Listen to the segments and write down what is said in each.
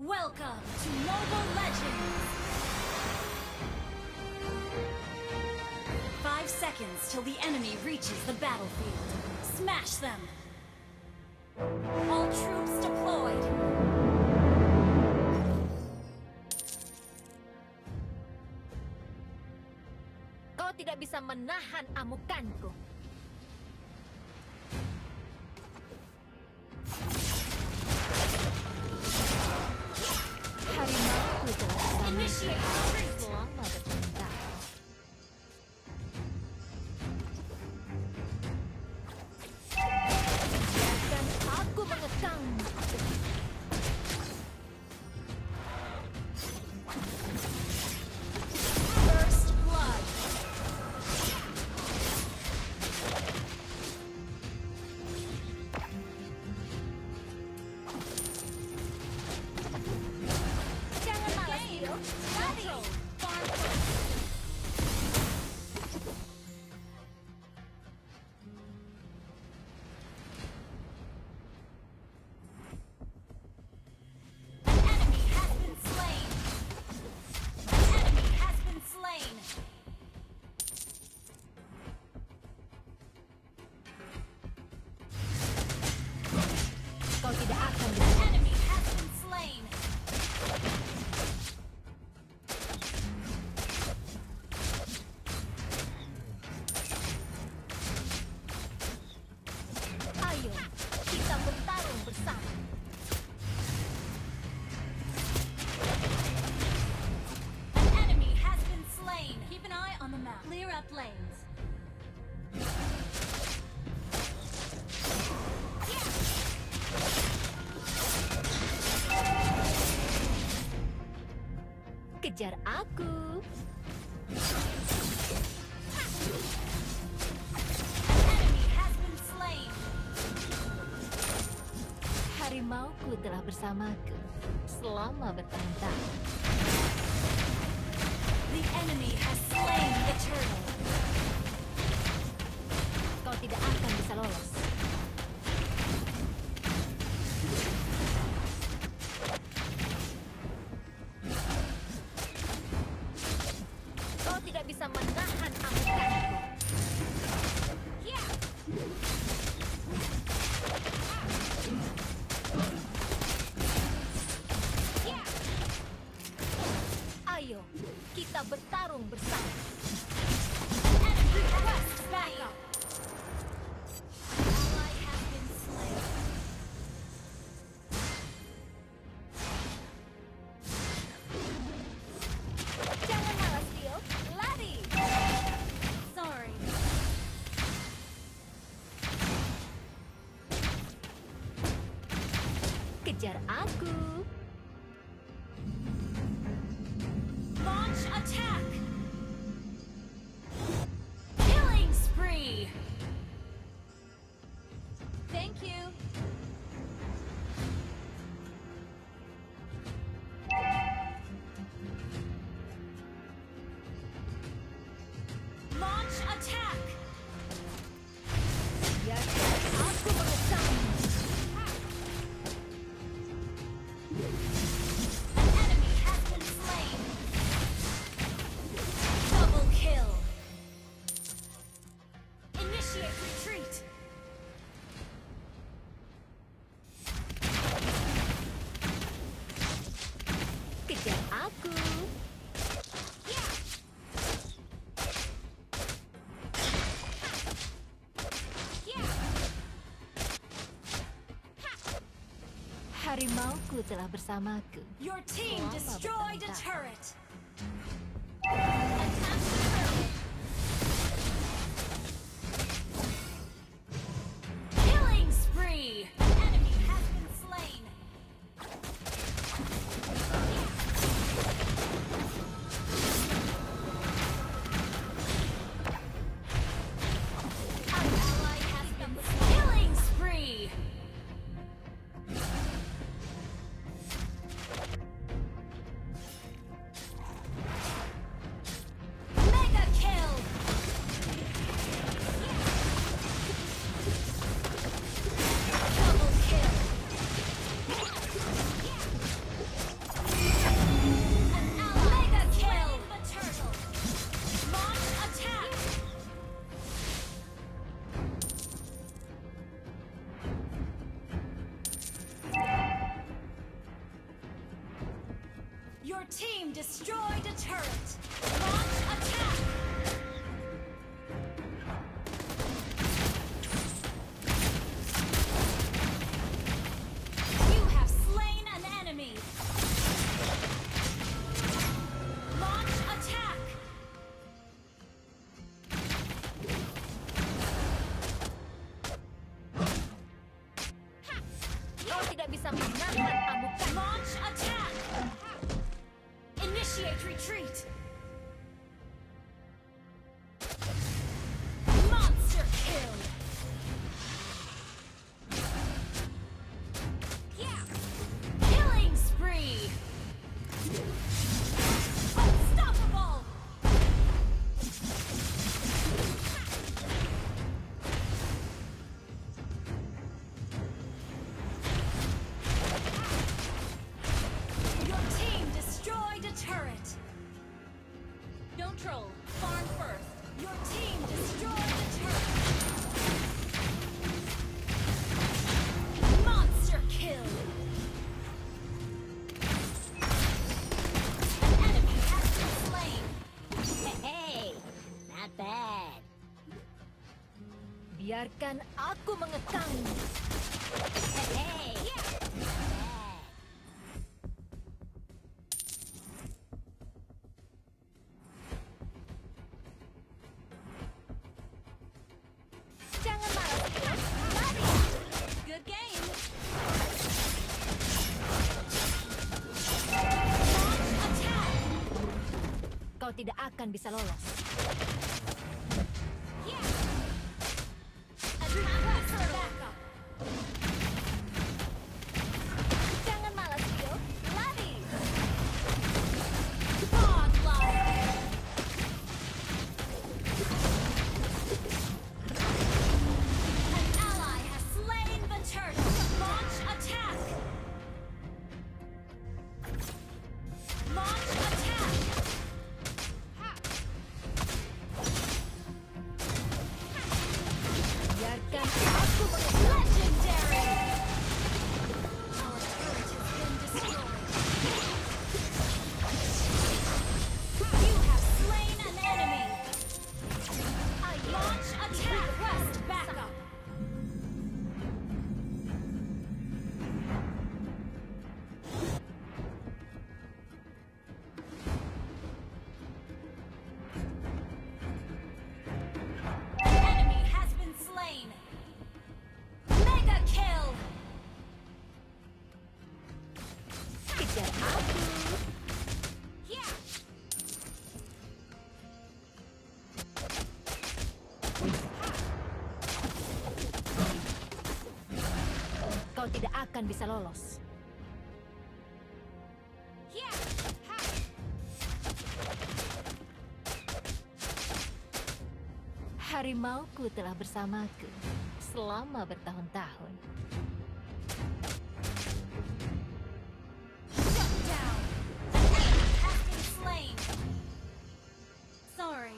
Welcome to Mobile Legends! 5 seconds till the enemy reaches the battlefield. Smash them! All troops deployed! Kau tidak bisa menahan amukanku. Harimauku telah bersama selama bertahun-tahun. Biarkan aku mengekangmu. First blood! Jangan malas, Dio. Lari. An enemy has been slain! An enemy has been slain! Kau tidak akan An bisa. enemy has been slain! Ayo, kita bertarung bersama. An enemy has been slain! Keep an eye on the map. Clear up lanes. Kejar aku. An enemy has been slain! Harimauku telah bersamaku selama bertahun-tahun. The enemy has slain the turtle. Kau tidak akan bisa lolos. Kau tidak bisa menahan amukanku. Ayo, kita bertarung bersama. Enemy requests backup. Ally has been slain. Jangan malas, Dio. Lari. Sorry. Kejar aku. Launch attack! Killing spree! Thank you. Launch attack! Biarkan aku mengekangmu. An enemy has been slain. Double kill. Initiate retreat. Kejar aku. Harimauku telah bersamaku. Your team Selama destroyed a bertahun-tahun. turret. Attack the turret. Killing spree. Enemy has been slain. An ally has been slain. Killing spree. Your team destroyed a turret. Launch attack. You have slain an enemy. Launch attack. Kau tidak bisa menahan amukan. Launch attack. Initiate retreat. Monster kill. Yeah. Killing spree. Unstoppable. Your team destroyed a turret. Don't troll. Farm first. Your team destroyed a turret. Monster kill. An enemy has been slain. Hey, not bad. Biarkan aku mengekangmu. Hey, jangan malas, bro. Lari. Good game. Launch attack. Kau tidak akan bisa lolos. Yeah. Attack for backup. Jangan malas, bro. Lari. Godlike. An ally has slain the turtle. Launch attack. Launch attack. Biarkan aku mengekangmu. Legendary. Our turret has been destroyed. You have slain an enemy. Launch attack. Request backup. An enemy has been slain. Mega kill. Kejar aku. Yeah. Kau tidak akan bisa lolos. Yeah. Ha. Harimauku telah bersamaku selama bertahun-tahun. Shut down. An enemy has been slain. Sorry.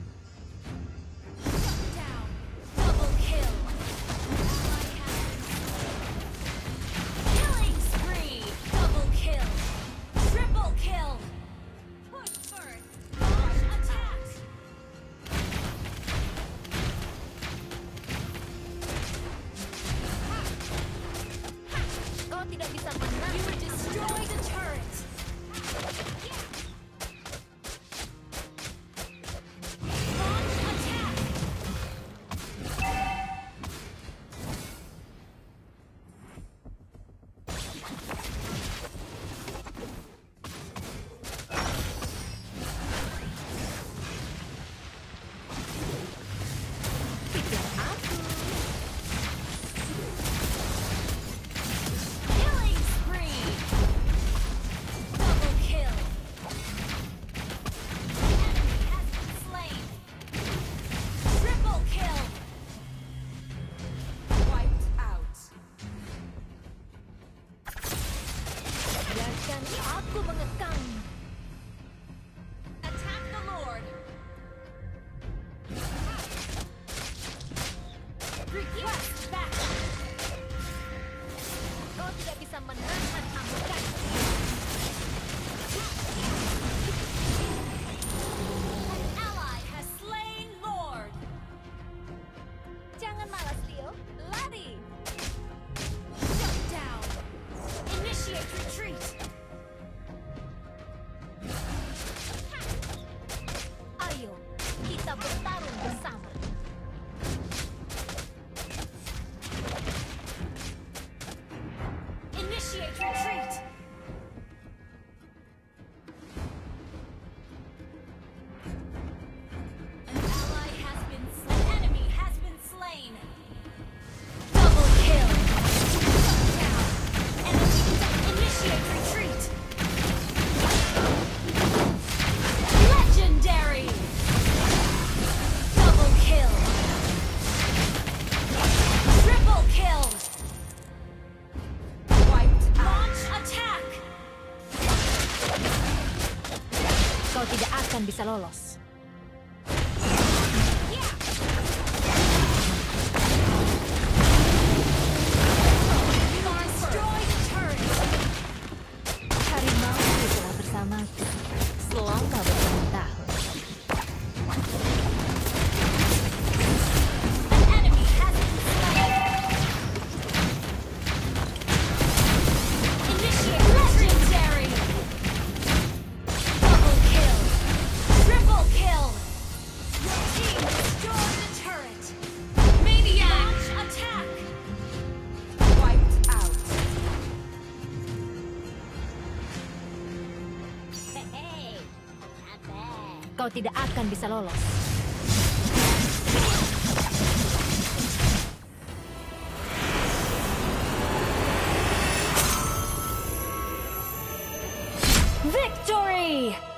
Shut down. Double kill. Ally has been slain. Killing spree. Double kill. Triple kill. Push first. Launch attack. Kau tidak bisa You menahan destroyed a turret. Launch attack. kejar aku. Killing spree. Double kill. The enemy has been slain. Triple kill. Wiped out. Biarkan aku mengekangmu. Attack the Lord. Request backup. Kau tidak bisa menahan amukan. Initiate retreat. An ally has been slain. An enemy has been slain. Double kill. Shut down. Enemy initiate retreat. Legendary. Double kill. Triple kill. Wiped. Launch attack. Kau tidak akan bisa lolos. Destroy the turret. Harimau telah bersamaku selama bertahun-tahun. An enemy has been slain. Initiate legendary. Double kill. Triple kill. Your team destroyed the turret. Maniac. Launch attack. Wiped out. Kau tidak akan bisa lolos. Victory!